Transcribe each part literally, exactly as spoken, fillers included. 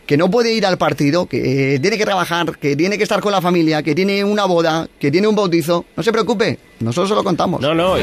que no puede ir al partido, que tiene que trabajar, que tiene que estar con la familia, que tiene una boda, que tiene un bautizo, no se preocupe, nosotros se lo contamos. No, no.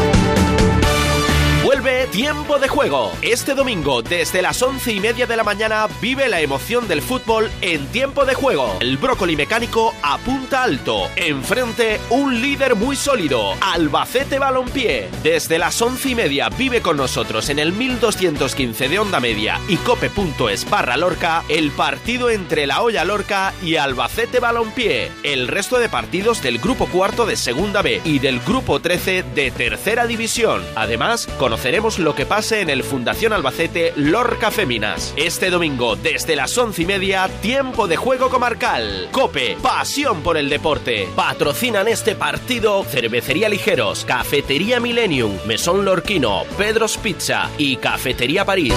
Vuelve Tiempo de Juego. Este domingo, desde las once y media de la mañana, vive la emoción del fútbol en Tiempo de Juego. El brócoli mecánico apunta alto. Enfrente, un líder muy sólido, Albacete Balompié. Desde las once y media, vive con nosotros en el mil doscientos quince de Onda Media y cope.es barra Lorca el partido entre la Hoya Lorca y Albacete Balompié. El resto de partidos del grupo cuarto de Segunda B y del grupo trece de Tercera División. Además, conoceremos lo que pase en el Fundación Albacete Lorca Féminas. Este domingo, desde las once y media, Tiempo de Juego comarcal. COPE, pasión por el deporte. Patrocinan este partido Cervecería Ligeros, Cafetería Millennium, Mesón Lorquino, Pedro's Pizza y Cafetería París.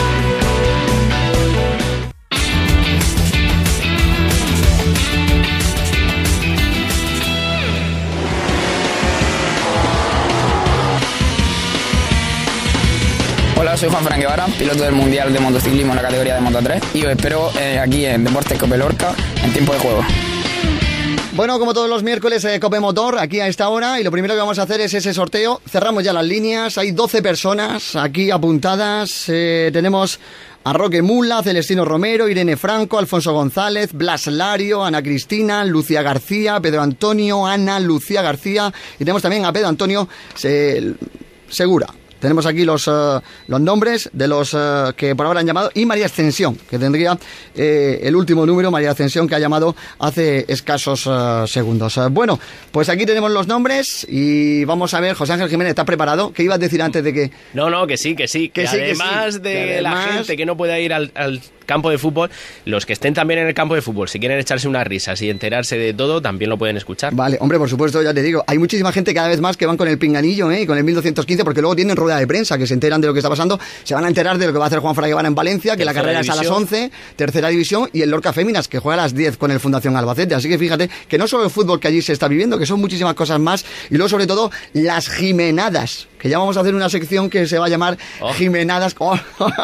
Hola, soy Juan Fran Guevara, piloto del Mundial de Motociclismo en la categoría de Moto tres, y os espero eh, aquí en Deportes Cope Lorca en Tiempo de Juego. Bueno, como todos los miércoles, eh, Cope Motor, aquí a esta hora, y lo primero que vamos a hacer es ese sorteo. Cerramos ya las líneas, hay doce personas aquí apuntadas, eh, tenemos a Roque Mula, Celestino Romero, Irene Franco, Alfonso González, Blas Lario, Ana Cristina, Lucía García, Pedro Antonio, Ana, Lucía García, y tenemos también a Pedro Antonio Se... Segura. Tenemos aquí los, uh, los nombres de los uh, que por ahora han llamado, y María Ascensión, que tendría eh, el último número, María Ascensión, que ha llamado hace escasos uh, segundos. Uh, bueno, pues aquí tenemos los nombres y vamos a ver, José Ángel Jiménez, ¿estás preparado? ¿Qué ibas a decir antes de que...? No, no, que sí, que sí. Que, que sí, además que sí. de que además... la gente que no pueda ir al... al... campo de fútbol, los que estén también en el campo de fútbol, si quieren echarse unas risas y enterarse de todo, también lo pueden escuchar. Vale, hombre, por supuesto, ya te digo, hay muchísima gente cada vez más que van con el pinganillo, ¿eh? Y con el mil doscientos quince, porque luego tienen rueda de prensa, que se enteran de lo que está pasando, se van a enterar de lo que va a hacer Juan Fran Guevara en Valencia, que tercera la carrera división. Es a las once, tercera división, y el Lorca Féminas, que juega a las diez con el Fundación Albacete, así que fíjate que no solo el fútbol que allí se está viviendo, que son muchísimas cosas más, y luego sobre todo las Jimenadas, que ya vamos a hacer una sección que se va a llamar oh. Jimenadas oh,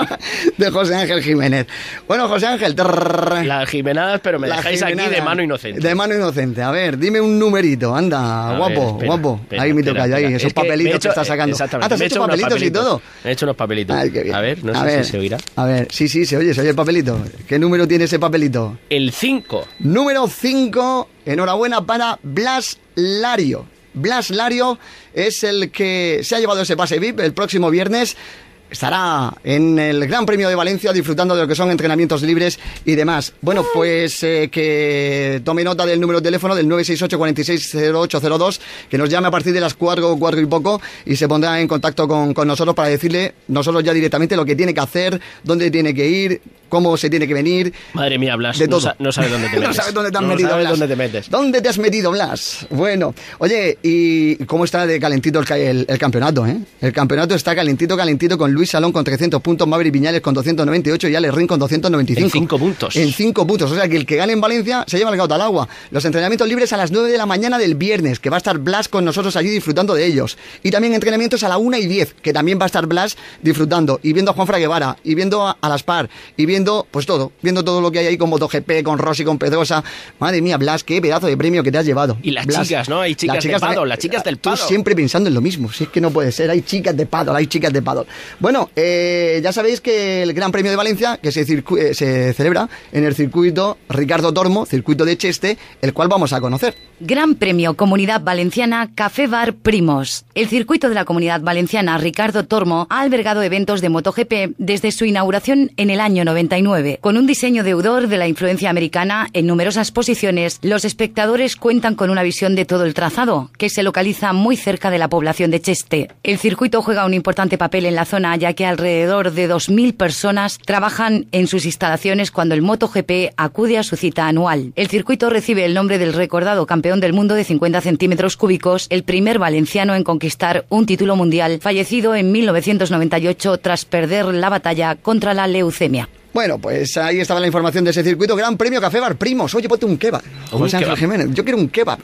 de José Ángel Jiménez. Bueno, José Ángel, trrr, las Jimenadas, pero me dejáis aquí de mano inocente. De mano inocente, a ver, dime un numerito, anda, a guapo, ver, espera, guapo. Espera, ahí mi tocayo, ahí, esos papelitos que, hecho, que está sacando. Exactamente. Ah, ¿te has hecho papelitos, papelitos y todo? Me he hecho unos papelitos. Ay, qué bien. A ver, no a sé ver, si se oirá. A ver, sí, sí, se oye, se oye el papelito. ¿Qué número tiene ese papelito? El cinco. Número cinco, enhorabuena para Blas Lario. Blas Lario es el que se ha llevado ese pase V I P. El próximo viernes estará en el Gran Premio de Valencia disfrutando de lo que son entrenamientos libres y demás. Bueno, pues eh, que tome nota del número de teléfono del nueve seis ocho, cuatro seis cero ocho cero dos, que nos llame a partir de las cuatro, cuatro y poco, y se pondrá en contacto con, con nosotros para decirle nosotros ya directamente lo que tiene que hacer, dónde tiene que ir, cómo se tiene que venir. Madre mía, Blas, de todo. No, sa- no sabes dónde te metes. No sabes dónde te has no metido, sabes Blas. dónde te metes. ¿Dónde te has metido, Blas? Bueno, oye, ¿y cómo está de calentito el, el, el campeonato, eh? El campeonato está calentito, calentito, con Luis Salón con trescientos puntos, Maverick Viñales con doscientos noventa y ocho y Alex Rin con doscientos noventa y cinco. En cinco puntos. En cinco puntos. O sea que el que gane en Valencia se lleva el gato al agua. Los entrenamientos libres a las nueve de la mañana del viernes, que va a estar Blas con nosotros allí disfrutando de ellos. Y también entrenamientos a la una y diez, que también va a estar Blas disfrutando. Y viendo a Juan Fran Guevara, y viendo a, a Laspar, y viendo, pues todo, viendo todo lo que hay ahí con MotoGP, con Rossi, con Pedrosa. Madre mía, Blas, qué pedazo de premio que te has llevado. Y las Blas, chicas, ¿no? Hay chicas, las chicas de paddle, las chicas del paddle. Tú siempre pensando en lo mismo, si es que no puede ser. Hay chicas de paddle, hay chicas de paddle. Bueno, eh, ya sabéis que el Gran Premio de Valencia, que se, circu- eh, se celebra en el circuito Ricardo Tormo, circuito de Cheste, el cual vamos a conocer. Gran Premio Comunidad Valenciana Café Bar Primos. El circuito de la Comunidad Valenciana Ricardo Tormo ha albergado eventos de MotoGP desde su inauguración en el año noventa y nueve. Con un diseño deudor de la influencia americana en numerosas posiciones, los espectadores cuentan con una visión de todo el trazado, que se localiza muy cerca de la población de Cheste. El circuito juega un importante papel en la zona, ya que alrededor de dos mil personas trabajan en sus instalaciones cuando el MotoGP acude a su cita anual. El circuito recibe el nombre del recordado campeón del mundo de cincuenta centímetros cúbicos, el primer valenciano en conquistar un título mundial, fallecido en mil novecientos noventa y ocho tras perder la batalla contra la leucemia. Bueno, pues ahí estaba la información de ese circuito. Gran Premio Café Bar Primos. Oye, ponte un kebab. Un José Ángel kebab. Jiménez, yo quiero un kebab.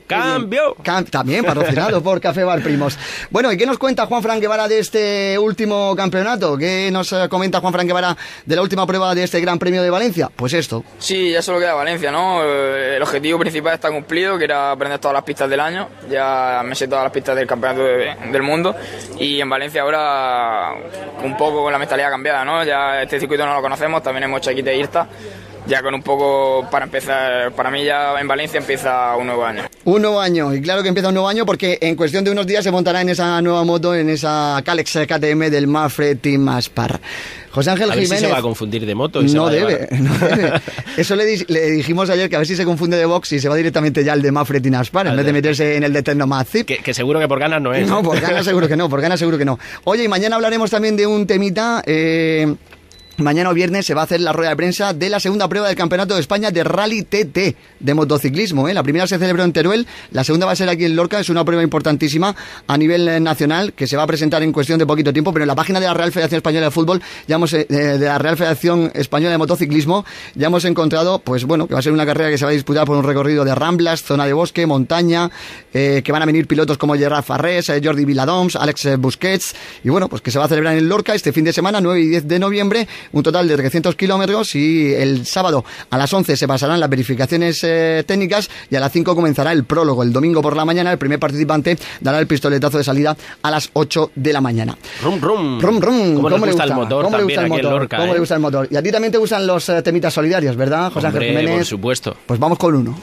¡Cambio! Cam- también patrocinado por Café Bar Primos. Bueno, ¿y qué nos cuenta Juanfran Guevara de este último campeonato? ¿Qué nos eh, comenta Juanfran Guevara de la última prueba de este Gran Premio de Valencia? Pues esto. Sí, ya solo queda Valencia, ¿no? El objetivo principal está cumplido, que era aprender todas las pistas del año. Ya me sé todas las pistas del campeonato de, del mundo. Y en Valencia ahora un poco con la mentalidad cambiada, ¿no? Ya este circuito no lo conocemos, también hemos hecho aquí de Irta. Ya con un poco para empezar, para mí ya en Valencia empieza un nuevo año. Un nuevo año, y claro que empieza un nuevo año porque en cuestión de unos días se montará en esa nueva moto, en esa Calex K T M del Mapfre Team Aspar. José Ángel a ver Jiménez. Si se va a confundir de moto. Y no, se va debe, a no debe. Eso le, di- le dijimos ayer, que a ver si se confunde de box y se va directamente ya al de Mapfre Team Aspar, en vez de meterse en el de Tecnomazip. Que, que seguro que por ganas no es. No, por ganas seguro que no, por ganas seguro que no. Oye, y mañana hablaremos también de un temita. Eh, mañana o viernes se va a hacer la rueda de prensa de la segunda prueba del Campeonato de España de Rally T T, de motociclismo. ¿eh? La primera se celebró en Teruel, la segunda va a ser aquí en Lorca. Es una prueba importantísima a nivel eh, nacional, que se va a presentar en cuestión de poquito tiempo, pero en la página de la Real Federación Española de Fútbol, ya hemos, eh, de la Real Federación Española de Motociclismo, ya hemos encontrado, pues bueno, que va a ser una carrera que se va a disputar por un recorrido de ramblas, zona de bosque, montaña, eh, que van a venir pilotos como Gerard Farrés, eh, Jordi Viladoms, Alex eh, Busquets, y bueno, pues que se va a celebrar en Lorca este fin de semana, nueve y diez de noviembre, un total de trescientos kilómetros, y el sábado a las once se pasarán las verificaciones eh, técnicas y a las cinco comenzará el prólogo. El domingo por la mañana el primer participante dará el pistoletazo de salida a las ocho de la mañana. Rum, rum. Rum, rum. ¿Cómo, ¿Cómo le le gusta gusta? el motor ¿Cómo le gusta también el aquí motor? en Lorca? ¿Cómo eh? le gusta el motor? Y a ti también te gustan los eh, temitas solidarios, ¿verdad, José Ángel Hombre, Jiménez? por supuesto. Pues vamos con uno.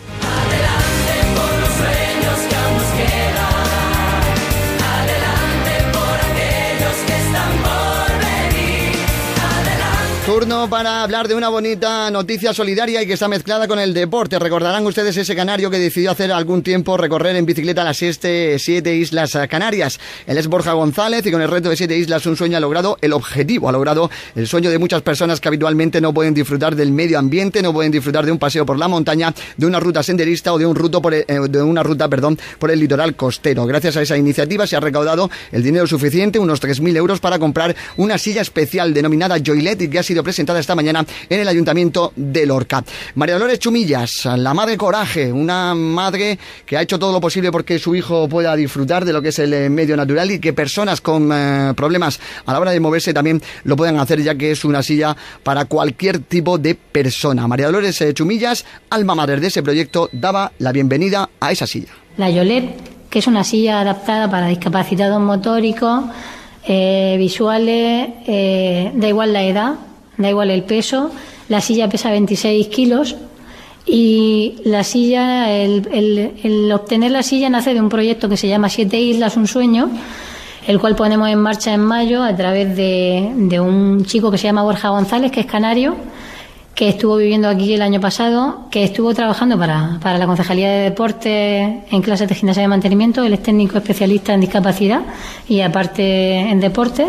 Turno para hablar de una bonita noticia solidaria y que está mezclada con el deporte. Recordarán ustedes ese canario que decidió hacer algún tiempo recorrer en bicicleta las siete, siete islas canarias. Él es Borja González y con el reto de siete islas un sueño ha logrado el objetivo, ha logrado el sueño de muchas personas que habitualmente no pueden disfrutar del medio ambiente, no pueden disfrutar de un paseo por la montaña, de una ruta senderista o de un ruto por el, eh, de una ruta, perdón, por el litoral costero. Gracias a esa iniciativa se ha recaudado el dinero suficiente, unos tres mil euros, para comprar una silla especial denominada Joylet y que ha sido presentada esta mañana en el Ayuntamiento de Lorca. María Dolores Chumillas, la madre coraje, una madre que ha hecho todo lo posible porque su hijo pueda disfrutar de lo que es el eh, medio natural y que personas con eh, problemas a la hora de moverse también lo puedan hacer, ya que es una silla para cualquier tipo de persona. María Dolores eh, Chumillas, alma mater de ese proyecto, daba la bienvenida a esa silla. La Joylet, que es una silla adaptada para discapacitados motóricos, eh, visuales, eh, da igual la edad, da igual el peso. La silla pesa veintiséis kilos y la silla, el, el, el obtener la silla nace de un proyecto que se llama Siete Islas, un sueño, el cual ponemos en marcha en mayo a través de, de un chico que se llama Borja González, que es canario, que estuvo viviendo aquí el año pasado, que estuvo trabajando para, para la Concejalía de Deportes en clases de gimnasia de mantenimiento. Él es técnico especialista en discapacidad y aparte en deporte.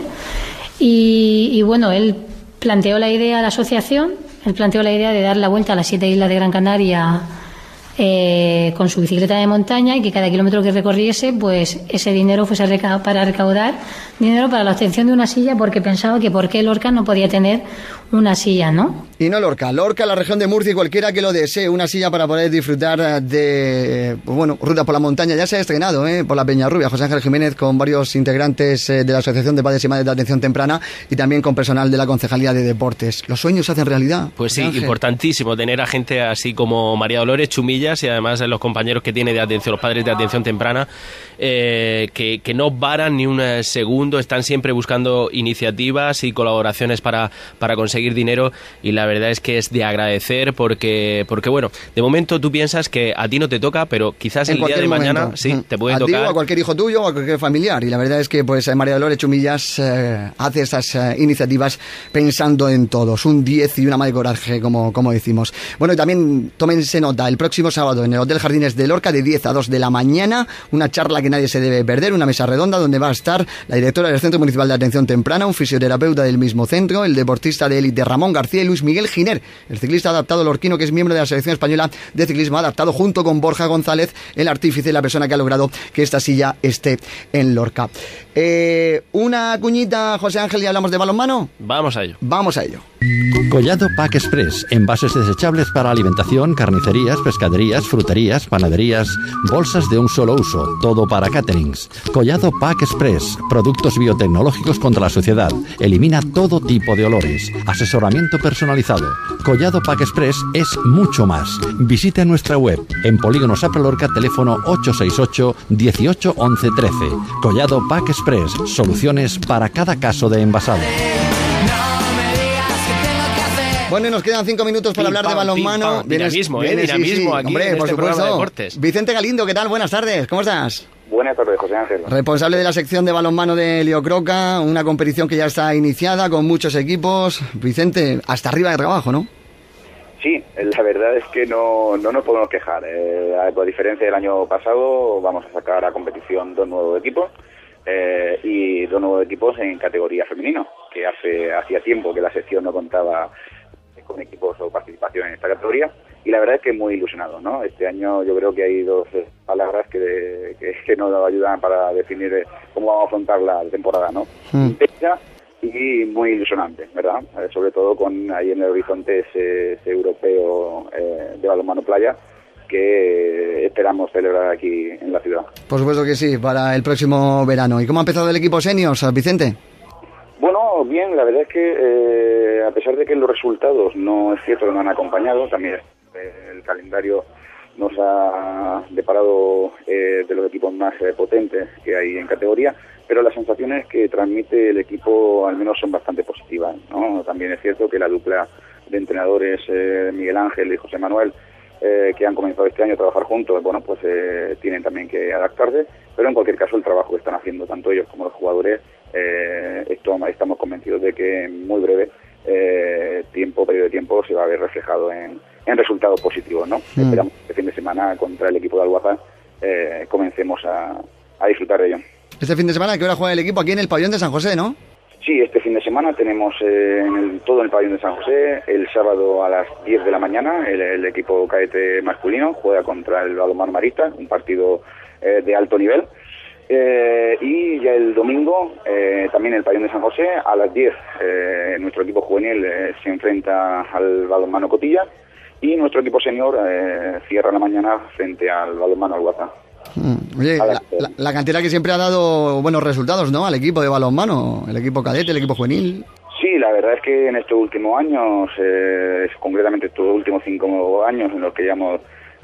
Y, y bueno, él planteó la idea a la asociación, él planteó la idea de dar la vuelta a las siete islas de Gran Canaria eh, con su bicicleta de montaña, y que cada kilómetro que recorriese, pues ese dinero fuese reca- para recaudar dinero para la obtención de una silla, porque pensaba que por qué Lorca no podía tener una silla, ¿no? Y no Lorca, Lorca, la región de Murcia, y cualquiera que lo desee, una silla para poder disfrutar de, pues bueno, ruta por la montaña. Ya se ha estrenado, ¿eh? Por la Peñarrubia, José Ángel Jiménez, con varios integrantes eh, de la Asociación de Padres y Madres de Atención Temprana y también con personal de la Concejalía de Deportes. Los sueños se hacen realidad. Pues sí, José Ángel. importantísimo tener a gente así como María Dolores Chumillas y además los compañeros que tiene de atención, los padres de atención temprana, eh, que, que no paran ni un segundo, están siempre buscando iniciativas y colaboraciones para, para conseguir dinero, y la verdad es que es de agradecer porque, porque bueno, de momento tú piensas que a ti no te toca, pero quizás En el día de cualquier mañana momento. sí, te puede a tocar. Ti o a cualquier hijo tuyo o a cualquier familiar, y la verdad es que pues María Dolores Chumillas eh, hace estas eh, iniciativas pensando en todos, un diez y una madre coraje, como, como decimos. Bueno, y también tómense nota, el próximo sábado en el Hotel Jardines de Lorca, de diez a dos de la mañana, una charla que nadie se debe perder, una mesa redonda donde va a estar la directora del Centro Municipal de Atención Temprana, un fisioterapeuta del mismo centro, el deportista de élite Ramón García y Luis Miguel Giner, el ciclista adaptado lorquino que es miembro de la Selección Española de Ciclismo Adaptado, junto con Borja González, el artífice, la persona que ha logrado que esta silla esté en Lorca. Eh, una cuñita, José Ángel, y hablamos de balonmano. Vamos a ello. Vamos a ello. Collado Pack Express, envases desechables para alimentación, carnicerías, pescaderías, fruterías, panaderías, bolsas de un solo uso, todo para caterings. Collado Pack Express, productos biotecnológicos contra la suciedad, elimina todo tipo de olores, asesoramiento personalizado. Collado Pack Express es mucho más. Visite nuestra web en Polígono Sapra Lorca, teléfono ocho seis ocho, dieciocho, once, trece. Collado Pack Express, soluciones para cada caso de envasado. Bueno, y nos quedan cinco minutos para Pim, hablar pam, de balonmano. pim, pam. Dinamismo, eh, vienes, dinamismo sí, sí. aquí Hombre, en por este programa de supuesto. deportes. Vicente Galindo, ¿qué tal? Buenas tardes, ¿cómo estás? Buenas tardes, José Ángel. Responsable de la sección de balonmano de Liocroca, una competición que ya está iniciada con muchos equipos. Vicente, hasta arriba de trabajo, ¿no? Sí, la verdad es que no, no nos podemos quejar. Eh, a diferencia del año pasado, vamos a sacar a competición dos nuevos equipos eh, y dos nuevos equipos en categoría femenino, que hace hacía tiempo que la sección no contaba con equipos o participación en esta categoría, y la verdad es que muy ilusionado, ¿no? Este año yo creo que hay dos palabras que, que, que nos ayudan para definir cómo vamos a afrontar la temporada, ¿no? Mm. Intensa y muy ilusionante, ¿verdad? Eh, sobre todo con ahí en el horizonte ese, ese europeo eh, de balonmano playa que esperamos celebrar aquí en la ciudad. Por supuesto que sí, para el próximo verano. ¿Y cómo ha empezado el equipo seniors, Vicente? Bueno, bien, la verdad es que eh, a pesar de que los resultados no es cierto que no han acompañado, también eh, el calendario nos ha deparado eh, de los equipos más eh, potentes que hay en categoría, pero las sensaciones que transmite el equipo al menos son bastante positivas, ¿no? También es cierto que la dupla de entrenadores eh, Miguel Ángel y José Manuel, eh, que han comenzado este año a trabajar juntos, bueno, pues eh, tienen también que adaptarse, pero en cualquier caso el trabajo que están haciendo tanto ellos como los jugadores, eh, esto, estamos convencidos de que en muy breve eh, tiempo, periodo de tiempo, se va a ver reflejado en, en resultados positivos, ¿no? Mm. Esperamos que este fin de semana contra el equipo de Alguazar eh, comencemos a, a disfrutar de ello. Este fin de semana, ¿qué hora juega el equipo? Aquí en el pabellón de San José, ¿no? Sí, este fin de semana tenemos eh, en el, todo en el pabellón de San José. El sábado a las diez de la mañana el, el equipo cadete masculino juega contra el balonmano Marista, un partido eh, de alto nivel. Eh, y ya el domingo eh, también en el pabellón de San José a las diez eh, nuestro equipo juvenil eh, se enfrenta al balonmano Cotilla y nuestro equipo senior eh, cierra la mañana frente al balonmano Alguazar. Mm. Oye, la, la, la cantera que siempre ha dado buenos resultados, ¿no? Al equipo de balonmano, el equipo cadete, el equipo juvenil. Sí, la verdad es que en estos últimos años, eh, concretamente estos últimos cinco años en los que ya hemos,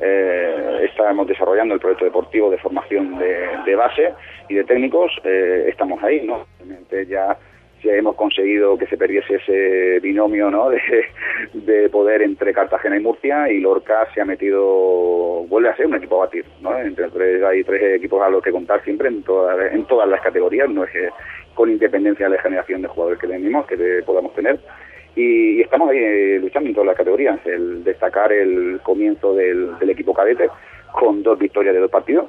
eh, estamos desarrollando el proyecto deportivo de formación de, de base y de técnicos, eh, estamos ahí, ¿no? Realmente ya, ya hemos conseguido que se perdiese ese binomio, ¿no? De, de poder entre Cartagena y Murcia, y Lorca se ha metido, vuelve a ser un equipo a batir, ¿no? Entre tres, hay tres equipos a los que contar siempre en todas, en todas las categorías, no es que con independencia de la generación de jugadores que tenemos, que te, podamos tener. Y, y estamos ahí eh, luchando en todas las categorías. El destacar el comienzo del, del equipo cadete con dos victorias de dos partidos.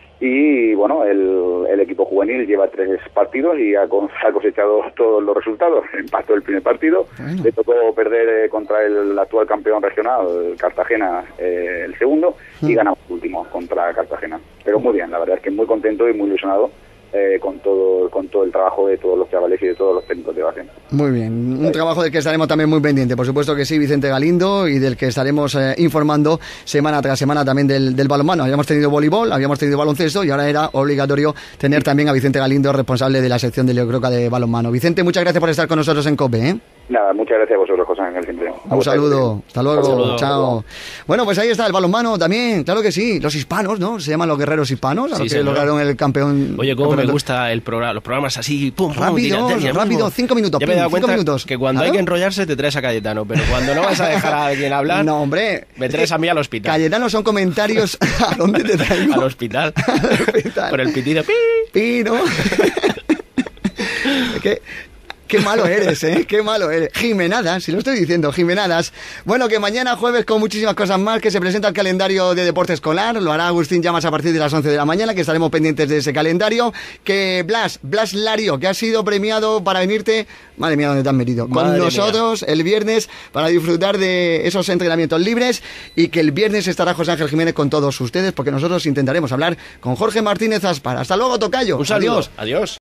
Y bueno, el, el equipo juvenil lleva tres partidos y ha, ha cosechado todos los resultados. Empató el primer partido, bueno. Le tocó perder eh, contra el actual campeón regional, el Cartagena, eh, el segundo, sí. Y ganamos el último contra Cartagena. Pero muy bien, la verdad es que muy contento y muy ilusionado Eh, con todo con todo el trabajo de todos los chavales y de todos los técnicos de base. Muy bien, un trabajo del que estaremos también muy pendiente, por supuesto que sí, Vicente Galindo, y del que estaremos eh, informando semana tras semana también del, del balonmano. Habíamos tenido voleibol, habíamos tenido baloncesto y ahora era obligatorio tener también a Vicente Galindo, responsable de la sección de Liocroca de balonmano. Vicente, muchas gracias por estar con nosotros en COPE, ¿eh? Nada, muchas gracias a vosotros, José Ángel, siempre. Un saludo, hasta luego, saludo. Chao. Bueno, pues ahí está el balonmano también, claro que sí, los hispanos, ¿no? Se llaman los guerreros hispanos, a sí, los que lograron el campeón. Oye, cómo campeonato. Me gusta el programa, los programas así, pum, pum, rápido, tira, tira, rápido, mismo. cinco minutos, Ya me he dado cinco cuenta minutos. que cuando ¿Claro? hay que enrollarse te traes a Cayetano, pero cuando no vas a dejar a alguien hablar, no, hombre, me traes a mí al hospital. Cayetano son comentarios. ¿A dónde te traigo? Al hospital. Al hospital. Por el pitido. ¡Pi! Pi, ¿no? ¿Qué? Qué malo eres, ¿eh? Qué malo eres. Jimenadas, si lo estoy diciendo, Jimenadas. Bueno, que mañana jueves con muchísimas cosas más, que se presenta el calendario de deporte escolar, lo hará Agustín Llamas a partir de las once de la mañana, que estaremos pendientes de ese calendario. Que Blas, Blas Lario, que ha sido premiado para venirte, madre mía, ¿dónde te has metido? Con Madre nosotros mía. El viernes para disfrutar de esos entrenamientos libres, y que el viernes estará José Ángel Jiménez con todos ustedes, porque nosotros intentaremos hablar con Jorge Martínez Aspar. Hasta luego, tocayo. Un saludo. Adiós. Adiós.